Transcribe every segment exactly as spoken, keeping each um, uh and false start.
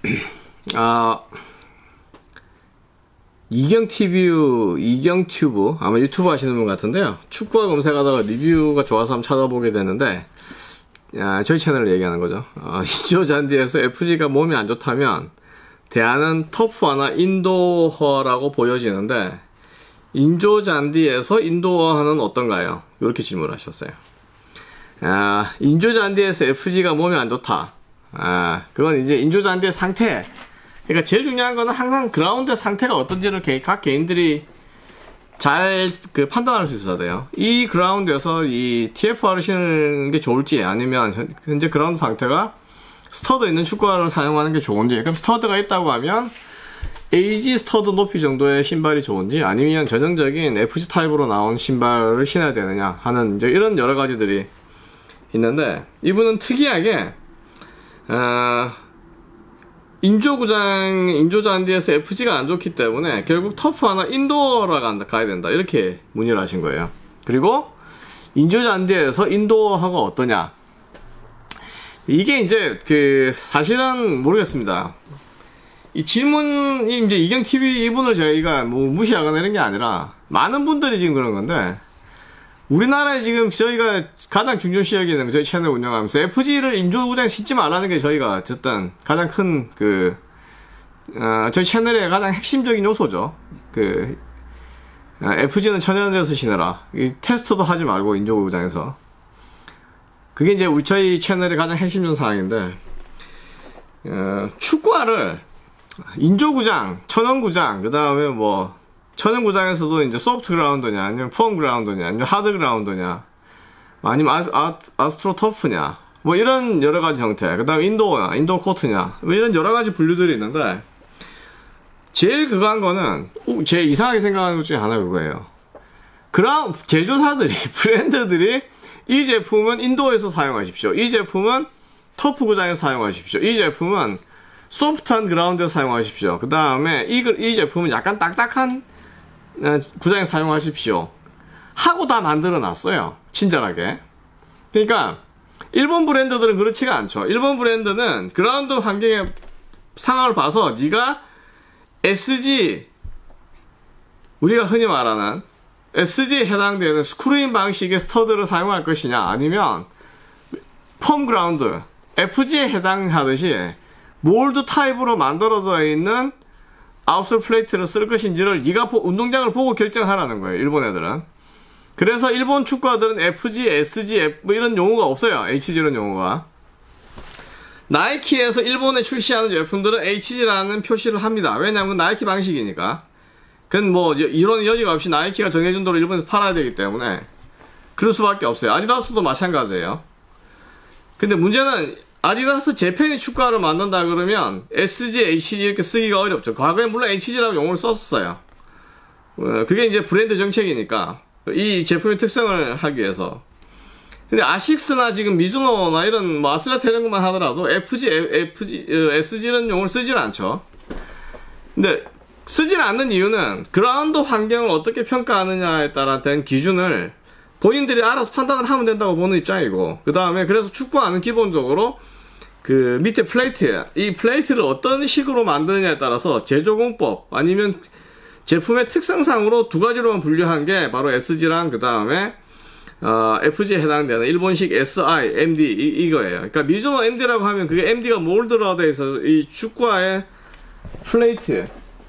아, 이경티뷰, 이경튜브, 아마 유튜브 하시는 분 같은데요. 축구화 검색하다가 리뷰가 좋아서 한번 찾아보게 되는데, 아, 저희 채널을 얘기하는 거죠. 아, 인조 잔디에서 에프지가 몸이 안 좋다면, 대안은 터프화나 인도어라고 보여지는데, 인조 잔디에서 인도어는 어떤가요? 이렇게 질문을 하셨어요. 아, 인조 잔디에서 에프지가 몸이 안 좋다. 아, 그건 이제 인조 잔디의 상태. 그러니까 제일 중요한 거는 항상 그라운드 상태가 어떤지를 각 개인들이 잘 그 판단할 수 있어야 돼요. 이 그라운드에서 이 티에프알을 신는 게 좋을지, 아니면 현재 그라운드 상태가 스터드 있는 축구화를 사용하는 게 좋은지. 그럼 스터드가 있다고 하면 에이지 스터드 높이 정도의 신발이 좋은지, 아니면 전형적인 에프지 타입으로 나온 신발을 신어야 되느냐 하는 이제 이런 여러 가지들이 있는데, 이분은 특이하게 어, 인조 구장, 인조 잔디에서 에프지가 안 좋기 때문에 결국 터프화나 인도어라 가야 된다, 이렇게 문의를 하신 거예요. 그리고 인조 잔디에서 인도어하고 어떠냐, 이게 이제 그 사실은 모르겠습니다. 이 질문이 이제 이경티비 이분을 저희가 뭐 무시하거나 이런 게 아니라 많은 분들이 지금 그런 건데, 우리나라에 지금 저희가 가장 중요시 여기는 저희 채널 운영하면서 에프지를 인조구장에 신지 말라는 게 저희가 어쨌든 가장 큰 그, 어, 저희 채널의 가장 핵심적인 요소죠. 그, 어, 에프지는 천연에서 신으라. 이 테스트도 하지 말고 인조구장에서. 그게 이제 우리 저희 채널의 가장 핵심적 사항인데, 어, 축구화를 인조구장, 천연구장, 그 다음에 뭐, 천연구장에서도 이제 소프트 그라운드냐, 아니면 폼 그라운드냐, 아니면 하드 그라운드냐, 아니면 아, 아, 아스트로 터프냐, 뭐 이런 여러 가지 형태, 그 다음에 인도어냐, 인도어 코트냐, 뭐 이런 여러 가지 분류들이 있는데, 제일 그거 한 거는, 제일 이상하게 생각하는 것 중에 하나 그거예요. 그라운, 제조사들이, 브랜드들이, 이 제품은 인도어에서 사용하십시오. 이 제품은 터프 구장에서 사용하십시오. 이 제품은 소프트한 그라운드에서 사용하십시오. 그 다음에 이, 이 제품은 약간 딱딱한 구장에 사용하십시오 하고 다 만들어 놨어요, 친절하게. 그러니까 일본 브랜드들은 그렇지가 않죠. 일본 브랜드는 그라운드 환경의 상황을 봐서 네가 에스지, 우리가 흔히 말하는 에스지에 해당되는 스크루인 방식의 스터드를 사용할 것이냐, 아니면 폼 그라운드 에프지에 해당하듯이 몰드 타입으로 만들어져 있는 아웃솔 플레이트를 쓸 것인지를 네가 보, 운동장을 보고 결정하라는 거예요, 일본 애들은. 그래서 일본 축구화들은 에프지, 에스지, F, 뭐 이런 용어가 없어요. 에이치지라는 용어가. 나이키에서 일본에 출시하는 제품들은 에이치지라는 표시를 합니다. 왜냐하면 나이키 방식이니까. 그건 뭐 이런 여지가 없이 나이키가 정해준 대로 일본에서 팔아야 되기 때문에 그럴 수밖에 없어요. 아디다스도 마찬가지예요. 근데 문제는 아디다스 재팬이 축구화를 만든다 그러면 에스지, 에이치지 이렇게 쓰기가 어렵죠. 과거에 물론 에이치지라고 용어를 썼었어요. 그게 이제 브랜드 정책이니까, 이 제품의 특성을 하기 위해서. 근데 아식스나 지금 미즈노나 이런 뭐 아슬레트 이런 것만 하더라도 에프지, 에프지, 에스지는 용어를 쓰질 않죠. 근데 쓰질 않는 이유는 그라운드 환경을 어떻게 평가하느냐에 따라 된 기준을 본인들이 알아서 판단을 하면 된다고 보는 입장이고, 그 다음에 그래서 축구화는 기본적으로 그 밑에 플레이트, 이 플레이트를 어떤 식으로 만드느냐에 따라서 제조공법 아니면 제품의 특성상으로 두 가지로만 분류한 게 바로 에스지랑 그 다음에 어, 에프지에 해당되는 일본식 에스아이, 엠디 이, 이거예요. 그러니까 미즈노 엠디라고 하면 그게 엠디가 몰드로 되어 있어서 이 축구화의 플레이트,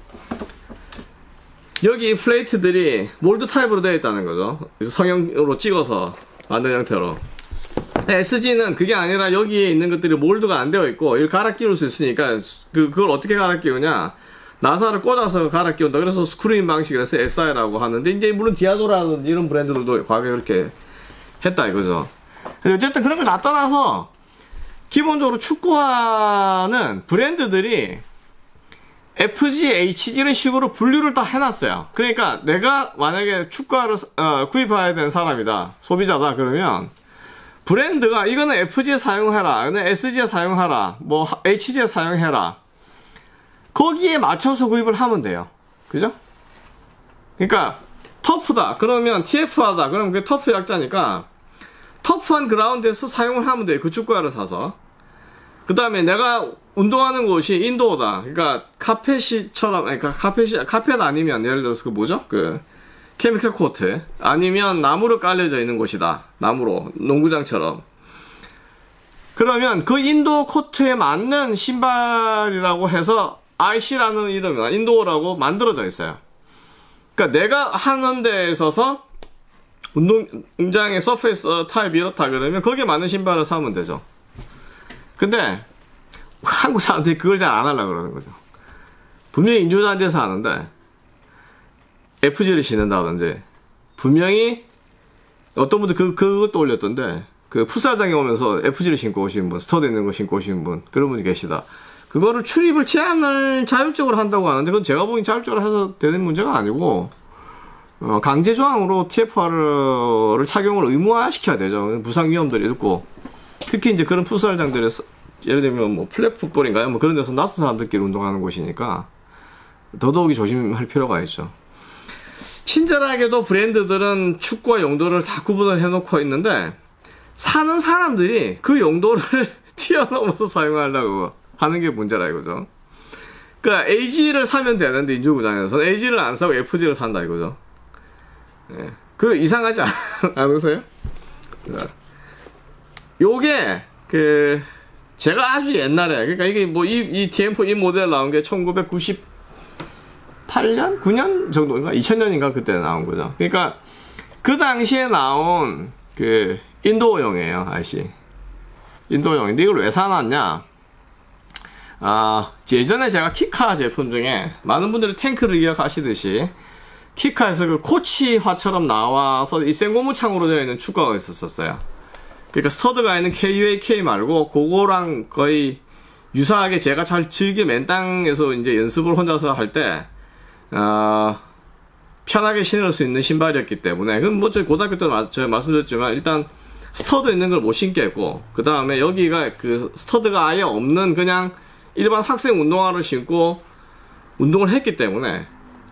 여기 이 플레이트들이 몰드 타입으로 되어 있다는 거죠. 성형으로 찍어서 만든 형태로. 에스지는 그게 아니라 여기에 있는 것들이 몰드가 안 되어 있고 이걸 갈아 끼울 수 있으니까 그, 그걸 어떻게 갈아 끼우냐, 나사를 꽂아서 갈아 끼운다. 그래서 스크루인 방식이라서 에스아이라고 하는데, 이제 물론 디아도라든지 이런 브랜드들도 과거에 그렇게 했다 이거죠. 어쨌든 그런 걸 다 떠나서 기본적으로 축구화는 브랜드들이 에프지, 에이치지 이런 식으로 분류를 다 해놨어요. 그러니까 내가 만약에 축구화를 어, 구입해야 되는 사람이다, 소비자다, 그러면 브랜드가 이거는 에프지에 사용해라, 이거는 에스지에 사용하라, 뭐 에이치지에 사용해라, 거기에 맞춰서 구입을 하면 돼요. 그죠? 그러니까 터프다 그러면 티에프화다 그러면 그게 터프 약자니까 터프한 그라운드에서 사용을 하면 돼요, 그 축구화를 사서. 그 다음에 내가 운동하는 곳이 인도어다. 그러니까 카펫이처럼, 그러니까 카펫이, 카펫 아니면 예를 들어서 그 뭐죠? 그 케미컬 코트. 아니면 나무로 깔려져 있는 곳이다. 나무로. 농구장처럼. 그러면 그 인도어 코트에 맞는 신발이라고 해서 아이씨라는 이름이 인도어라고 만들어져 있어요. 그러니까 내가 하는 데에 있어서 운동장의 서페이스 타입이 이렇다 그러면 거기에 맞는 신발을 사면 되죠. 근데 한국 사람들이 그걸 잘 안 하려고 그러는 거죠. 분명히 인조잔디에서 하는데 에프지를 신는다든지 분명히 어떤 분들 그, 그것도 올렸던데 그 풋살장에 오면서 에프지를 신고 오신 분, 스터드 있는 거 신고 오신 분 그런 분이 계시다. 그거를 출입을 제한을 자율적으로 한다고 하는데 그건 제가 보기엔 자율적으로 해서 되는 문제가 아니고 어, 강제 조항으로 티에프알을 착용을 의무화시켜야 되죠. 부상 위험들이 있고 특히 이제 그런 풋살장들에서 예를 들면 뭐 플랫풋볼인가요? 뭐 그런 데서 낯선 사람들끼리 운동하는 곳이니까 더더욱이 조심할 필요가 있죠. 친절하게도 브랜드들은 축구와 용도를 다 구분을 해놓고 있는데 사는 사람들이 그 용도를 뛰어넘어서 사용하려고 하는 게 문제라 이거죠. 그러니까 에이지를 사면 되는데 인조구장에서는 에이지를 안 사고 에프지를 산다 이거죠. 예. 그 이상하지 않, 않으세요? 요게 그 제가 아주 옛날에 그러니까 이게 뭐 이 이 티엠포 이 모델 나온 게 천구백구십팔 년 구 년 정도인가 이천 년인가 그때 나온 거죠. 그러니까 그 당시에 나온 그 인도어용이에요. 아이씨 인도어용인데 이걸 왜 사놨냐? 아 예전에 제가 키카 제품 중에 많은 분들이 탱크를 기억하시듯이 키카에서 그 코치화처럼 나와서 이 생고무창으로 되어 있는 축구화가 있었어요. 그러니까 스터드가 있는 케이유에이케이 말고 그거랑 거의 유사하게 제가 잘 즐겨 맨 땅에서 이제 연습을 혼자서 할 때 어, 편하게 신을 수 있는 신발이었기 때문에 그럼 뭐 저희 고등학교 때 제가 말씀드렸지만 일단 스터드 있는 걸 못 신겠고 그 다음에 여기가 그 스터드가 아예 없는 그냥 일반 학생 운동화를 신고 운동을 했기 때문에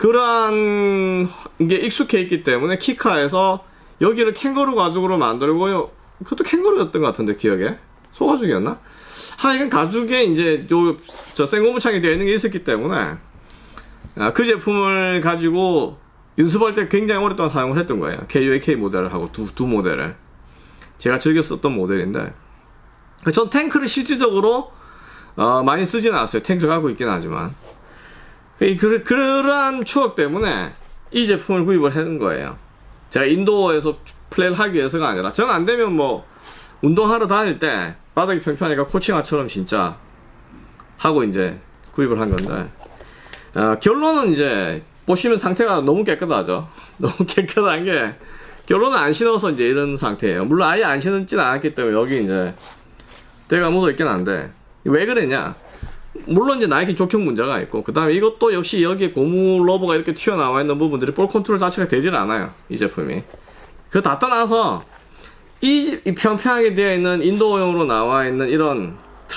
그러한 게 익숙해 있기 때문에 키카에서 여기를 캥거루 가죽으로 만들고 그것도 캥거루였던 것 같은데 기억에 소가죽이었나? 하여간 가죽에 이제 요 저 생고무창이 되어 있는 게 있었기 때문에 아, 그 제품을 가지고 연습할 때 굉장히 오랫동안 사용을 했던 거예요. 케이유에이케이 모델을 하고 두, 두 모델을 제가 즐겨 썼던 모델인데 전 탱크를 실질적으로 어, 많이 쓰지는 않았어요. 탱크를 갖고 있긴 하지만 그, 그러한 추억 때문에 이 제품을 구입을 하는 거예요. 제가 인도어에서 플레이를 하기 위해서가 아니라 정 안되면 뭐 운동하러 다닐 때 바닥이 평평하니까 코칭화처럼 진짜 하고 이제 구입을 한 건데 어, 결론은 이제 보시면 상태가 너무 깨끗하죠. 너무 깨끗한 게 결론은 안 신어서 이제 이런 상태예요. 물론 아예 안 신었진 않았기 때문에 여기 이제 때가 묻어 있긴 한데 왜 그랬냐? 물론 이제 나이키 족형 문제가 있고 그 다음에 이것도 역시 여기에 고무 러버가 이렇게 튀어나와 있는 부분들이 볼 컨트롤 자체가 되질 않아요. 이 제품이. 그거 다 떠나서 이, 이 평평하게 되어 있는 인도어용으로 나와 있는 이런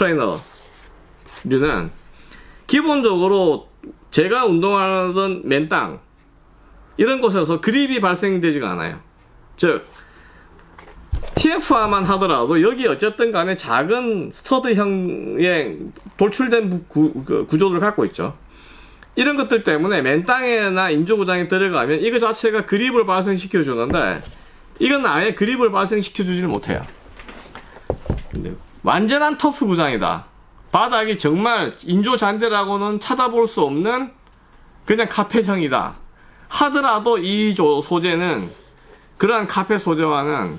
트레이너류는 기본적으로 제가 운동하던 맨 땅 이런 곳에서 그립이 발생되지가 않아요. 즉 티에프알만 하더라도 여기 어쨌든 간에 작은 스터드형의 돌출된 구, 그 구조를 갖고 있죠. 이런 것들 때문에 맨 땅에나 인조구장에 들어가면 이거 자체가 그립을 발생시켜 주는데 이건 아예 그립을 발생시켜 주지를 못해요. 근데 완전한 터프 구장이다. 바닥이 정말 인조잔디라고는 찾아볼 수 없는 그냥 카펫형이다 하더라도 이 조, 소재는 그러한 카펫 소재와는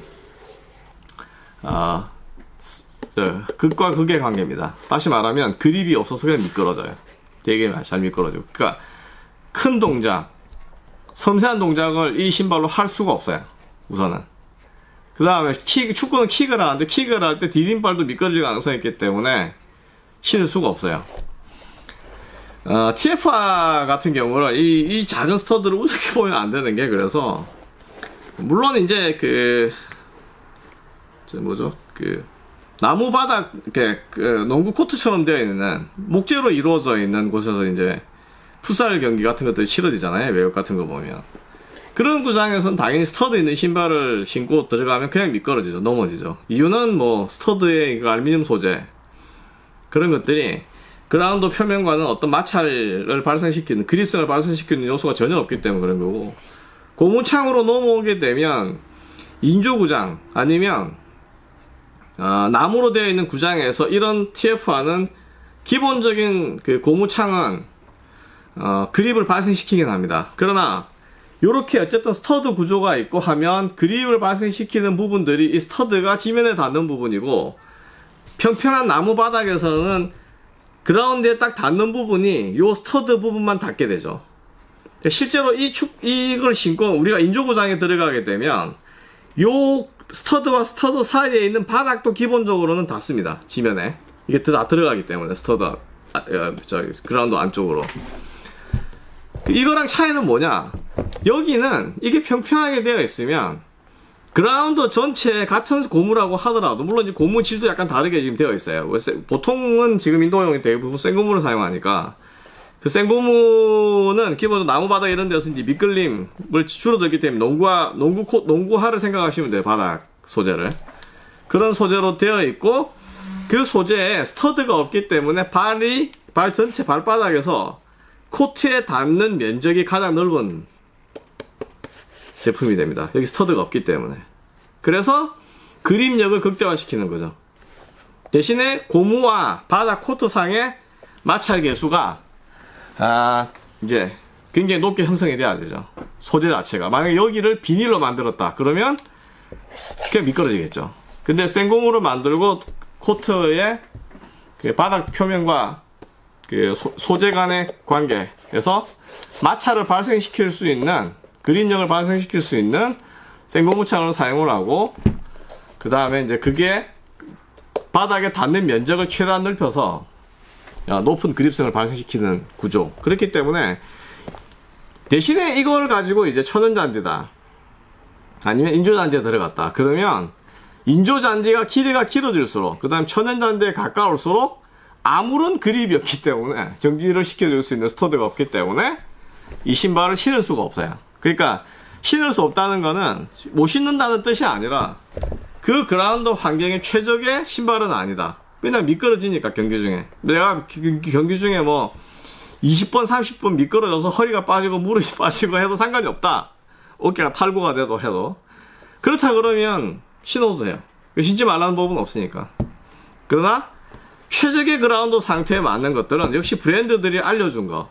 어, 저, 극과 극의 관계입니다. 다시 말하면 그립이 없어서 그냥 미끄러져요. 되게 잘 미끄러져요. 그러니까 큰 동작, 섬세한 동작을 이 신발로 할 수가 없어요. 우선은. 그 다음에 킥, 축구는 킥을 하는데 킥을 할 때 디딤발도 미끄러질 가능성이 있기 때문에 신을 수가 없어요. 어, 티에프알 같은 경우는 이, 이 작은 스터드를 우습게 보면 안 되는 게 그래서 물론 이제 그 저 뭐죠 그 나무 바닥 이렇게 그 농구 코트처럼 되어 있는 목재로 이루어져 있는 곳에서 이제 풋살 경기 같은 것들이 치러지잖아요. 외국 같은 거 보면 그런 구장에서는 당연히 스터드 있는 신발을 신고 들어가면 그냥 미끄러지죠. 넘어지죠. 이유는 뭐 스터드의 그 알루미늄 소재 그런 것들이 그라운드 표면과는 어떤 마찰을 발생시키는, 그립성을 발생시키는 요소가 전혀 없기 때문에 그런 거고, 고무창으로 넘어오게 되면 인조구장 아니면 어, 나무로 되어 있는 구장에서 이런 티에프와는 기본적인 그 고무창은 어, 그립을 발생시키긴 합니다. 그러나 요렇게 어쨌든 스터드 구조가 있고 하면 그립을 발생시키는 부분들이 이 스터드가 지면에 닿는 부분이고, 평평한 나무 바닥에서는 그라운드에 딱 닿는 부분이 요 스터드 부분만 닿게 되죠. 실제로 이 축, 이걸 신고 우리가 인조구장에 들어가게 되면 요 스터드와 스터드 사이에 있는 바닥도 기본적으로는 닿습니다. 지면에. 이게 다 들어가기 때문에 스터드, 아, 저기 그라운드 안쪽으로. 이거랑 차이는 뭐냐? 여기는 이게 평평하게 되어 있으면 그라운드 전체에 같은 고무라고 하더라도, 물론 이제 고무 질도 약간 다르게 지금 되어 있어요. 보통은 지금 인도형이 대부분 생고무를 사용하니까, 그 생고무는 기본적으로 나무 바닥 이런 데서 이제 미끌림을 줄어들기 때문에 농구화, 농구 코, 농구화를 생각하시면 돼요. 바닥 소재를. 그런 소재로 되어 있고, 그 소재에 스터드가 없기 때문에 발이, 발 전체 발바닥에서 코트에 닿는 면적이 가장 넓은 제품이 됩니다. 여기 스터드가 없기 때문에. 그래서 그립력을 극대화시키는 거죠. 대신에 고무와 바닥 코트상의 마찰 계수가 아 이제 굉장히 높게 형성이 돼야 되죠. 소재 자체가. 만약에 여기를 비닐로 만들었다 그러면 그냥 미끄러지겠죠. 근데 생고무를 만들고 코트의 그 바닥 표면과 그 소, 소재 간의 관계에서 마찰을 발생시킬 수 있는, 그립력을 발생시킬 수 있는 생고무창을 사용을 하고, 그 다음에 이제 그게 바닥에 닿는 면적을 최대한 넓혀서 높은 그립성을 발생시키는 구조. 그렇기 때문에 대신에 이걸 가지고 이제 천연잔디다 아니면 인조잔디에 들어갔다 그러면 인조잔디가 길이가 길어질수록, 그 다음 천연잔디에 가까울수록 아무런 그립이 없기 때문에, 정지를 시켜줄 수 있는 스터드가 없기 때문에 이 신발을 신을 수가 없어요. 그러니까 신을 수 없다는 거는 못 신는다는 뜻이 아니라 그 그라운드 환경의 최적의 신발은 아니다. 왜냐면 미끄러지니까. 경기 중에 내가 경기 중에 뭐 이십 번 삼십 번 미끄러져서 허리가 빠지고 무릎이 빠지고 해도 상관이 없다. 어깨가 탈구가 돼도 해도. 그렇다 그러면 신어도 돼요. 신지 말라는 법은 없으니까. 그러나 최적의 그라운드 상태에 맞는 것들은 역시 브랜드들이 알려준 거.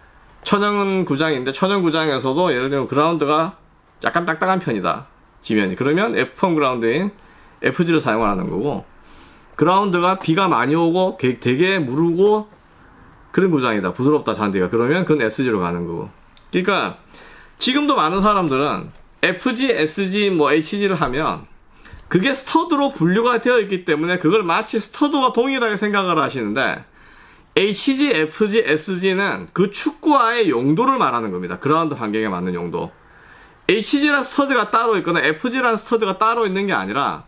천연 구장인데 천연 구장에서도 예를 들면 그라운드가 약간 딱딱한 편이다. 지면이. 그러면 에프폼 그라운드인 에프지를 사용하는 거고, 그라운드가 비가 많이 오고 되게 무르고 그런 구장이다. 부드럽다 잔디가. 그러면 그건 에스지로 가는 거고. 그러니까 지금도 많은 사람들은 에프지, 에스지, 뭐 에이치지를 하면 그게 스터드로 분류가 되어 있기 때문에 그걸 마치 스터드와 동일하게 생각을 하시는데, 에이치지, 에프지, 에스지는 그 축구화의 용도를 말하는 겁니다. 그라운드 환경에 맞는 용도. 에이치지라는 스터드가 따로 있거나 에프지라는 스터드가 따로 있는 게 아니라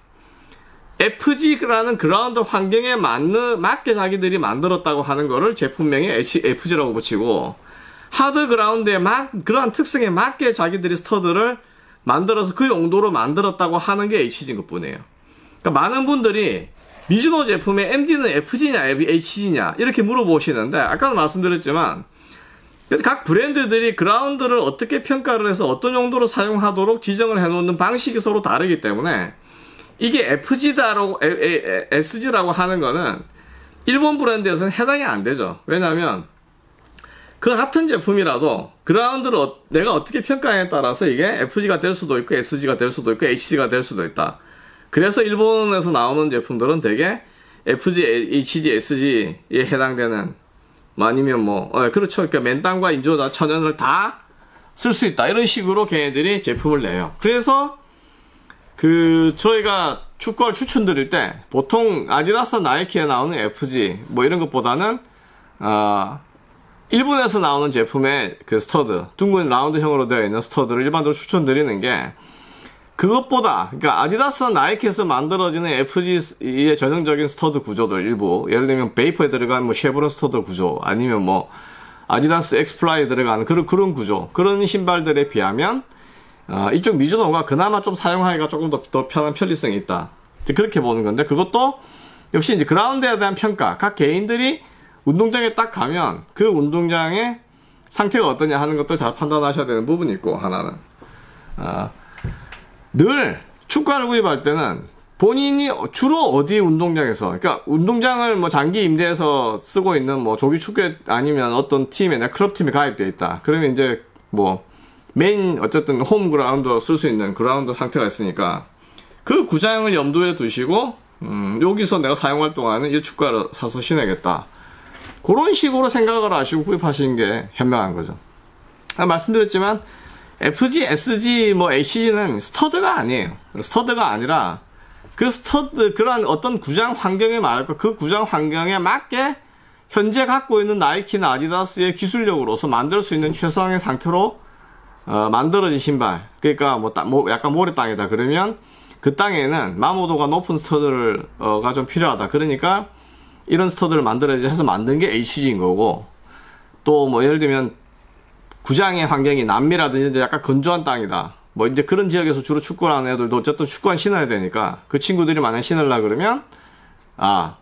에프지라는 그라운드 환경에 맞는, 맞게 자기들이 만들었다고 하는 거를 제품명에 에프지라고 붙이고, 하드 그라운드에 막, 그러한 특성에 맞게 자기들이 스터드를 만들어서 그 용도로 만들었다고 하는 게 에이치지인 것 뿐이에요. 그러니까 많은 분들이 미즈노 제품의 엠디는 에프지냐 에이치지냐 이렇게 물어보시는데, 아까도 말씀드렸지만 각 브랜드들이 그라운드를 어떻게 평가를 해서 어떤 용도로 사용하도록 지정을 해놓는 방식이 서로 다르기 때문에 이게 에프지다라고 에스지라고 하는 거는 일본 브랜드에서는 해당이 안 되죠. 왜냐하면 그 같은 제품이라도 그라운드를 어, 내가 어떻게 평가에 따라서 이게 에프지가 될 수도 있고 에스지가 될 수도 있고 에이치지가 될 수도 있다. 그래서 일본에서 나오는 제품들은 되게 에프지, 에이치지, 에스지에 해당되는, 뭐 아니면 뭐 어, 그렇죠. 그러니까 맨땅과 인조자, 천연을 다 쓸 수 있다. 이런 식으로 걔네들이 제품을 내요. 그래서 그 저희가 축구를 추천드릴 때 보통 아디다스, 나이키에 나오는 에프지 뭐 이런 것보다는 어, 일본에서 나오는 제품의 그 스터드, 둥근 라운드형으로 되어 있는 스터드를 일반적으로 추천드리는 게, 그것보다, 그러니까 아디다스나 나이키에서 만들어지는 에프지의 전형적인 스터드 구조들 일부, 예를 들면 베이퍼에 들어간 뭐 쉐브론 스터드 구조, 아니면 뭐 아디다스 엑스플라이에 들어가는 그런 그런 구조, 그런 신발들에 비하면 어, 이쪽 미즈노가 그나마 좀 사용하기가 조금 더, 더 편한 편리성이 있다. 그렇게 보는 건데, 그것도 역시 이제 그라운드에 대한 평가, 각 개인들이 운동장에 딱 가면 그 운동장의 상태가 어떠냐 하는 것도 잘 판단하셔야 되는 부분이 있고, 하나는 아, 늘 축구화를 구입할 때는 본인이 주로 어디 운동장에서, 그러니까 운동장을 뭐 장기 임대해서 쓰고 있는 뭐 조기 축구 아니면 어떤 팀에, 내 클럽 팀에 가입되어 있다. 그러면 이제 뭐 메인 어쨌든 홈 그라운드 쓸 수 있는 그라운드 상태가 있으니까 그 구장을 염두에 두시고 음, 여기서 내가 사용할 동안은 이 축구화를 사서 신어야겠다. 그런 식으로 생각을 하시고 구입하시는 게 현명한 거죠. 아, 말씀드렸지만 에프지, 에스지, 뭐 에이씨지는 스터드가 아니에요. 스터드가 아니라 그 스터드, 그런 어떤 구장 환경에 말할까, 그 구장 환경에 맞게 현재 갖고 있는 나이키나 아디다스의 기술력으로서 만들 수 있는 최상의 상태로 어, 만들어진 신발. 그러니까 뭐, 따, 뭐 약간 모래 땅이다 그러면 그 땅에는 마모도가 높은 스터드를 어가 좀 필요하다. 그러니까 이런 스터드를 만들어야지 해서 만든 게 에이씨지인 거고, 또 뭐 예를 들면 구장의 환경이 남미라든지 약간 건조한 땅이다. 뭐 이제 그런 지역에서 주로 축구를 하는 애들도 어쨌든 축구화 신어야 되니까 그 친구들이 만약 신으려 그러면 아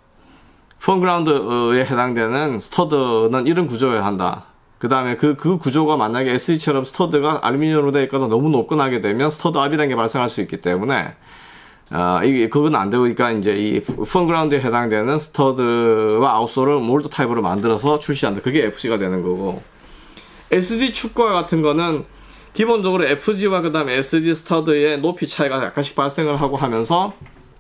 펀그라운드에 해당되는 스터드는 이런 구조여야 한다. 그 다음에 그, 그 구조가 만약에 에스지처럼 스터드가 알루미늄으로 되어 있거나 너무 높거나 하게 되면 스터드 압이라는 게 발생할 수 있기 때문에 아, 이게, 그건 안 되고, 그러니까 이제 이 펀그라운드에 해당되는 스터드와 아웃솔을 몰드 타입으로 만들어서 출시한다. 그게 에프지가 되는 거고, 에스지 축구화 같은 거는 기본적으로 에프지와 그 다음에 에스지 스터드의 높이 차이가 약간씩 발생을 하고 하면서,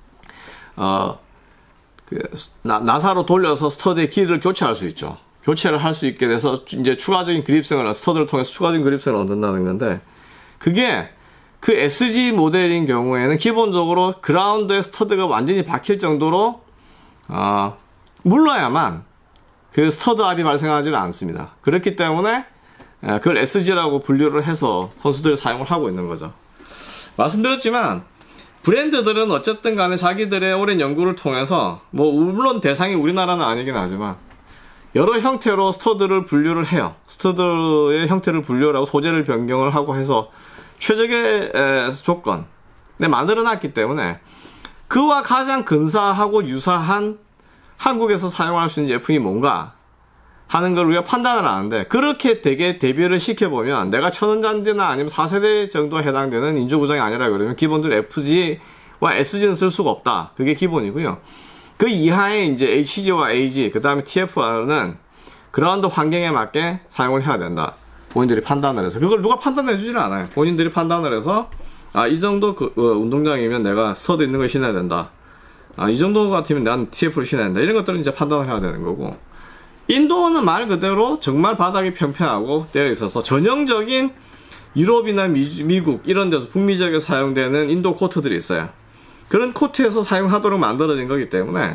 어, 그, 나, 나사로 돌려서 스터드의 길이를 교체할 수 있죠. 교체를 할 수 있게 돼서 이제 추가적인 그립성을, 스터드를 통해서 추가적인 그립성을 얻는다는 건데, 그게 그 에스지 모델인 경우에는 기본적으로 그라운드에 스터드가 완전히 박힐 정도로 어, 물러야만 그 스터드 압이 발생하지는 않습니다. 그렇기 때문에 그걸 에스지라고 분류를 해서 선수들이 사용을 하고 있는 거죠. 말씀드렸지만 브랜드들은 어쨌든 간에 자기들의 오랜 연구를 통해서 뭐 물론 대상이 우리나라는 아니긴 하지만 여러 형태로 스터드를 분류를 해요. 스터드의 형태를 분류를 하고 소재를 변경을 하고 해서 최적의 조건 네, 만들어놨기 때문에 그와 가장 근사하고 유사한 한국에서 사용할 수 있는 제품이 뭔가 하는 걸 우리가 판단을 하는데, 그렇게 되게 대비를 시켜보면 내가 천연잔디나 아니면 사 세대 정도에 해당되는 인조구장이 아니라 그러면 기본적으로 에프지와 에스지는 쓸 수가 없다. 그게 기본이고요. 그 이하에 이제 에이치지와 에이지, 그 다음에 티에프알은 그라운드 환경에 맞게 사용을 해야 된다. 본인들이 판단을 해서. 그걸 누가 판단해 주지는 않아요. 본인들이 판단을 해서 아, 이 정도 그, 어, 운동장이면 내가 스터드 있는 걸 신어야 된다. 아, 이 정도 같으면 난 티에프를 신어야 된다. 이런 것들은 이제 판단을 해야 되는 거고, 인도어는 말 그대로 정말 바닥이 평평하고 되어 있어서 전형적인 유럽이나 미, 미국 이런 데서 북미 지역에 사용되는 인도 코트들이 있어요. 그런 코트에서 사용하도록 만들어진 거기 때문에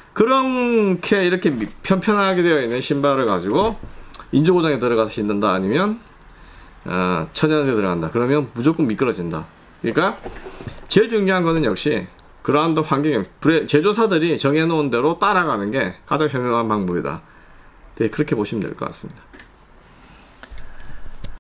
그렇게 이렇게 편편하게 되어 있는 신발을 가지고 인조구장에 들어가서 신는다 아니면 어, 천연에 들어간다 그러면 무조건 미끄러진다. 그러니까 제일 중요한 거는 역시 그라운드 환경, 제조사들이 정해놓은 대로 따라가는 게 가장 현명한 방법이다. 네, 그렇게 보시면 될 것 같습니다.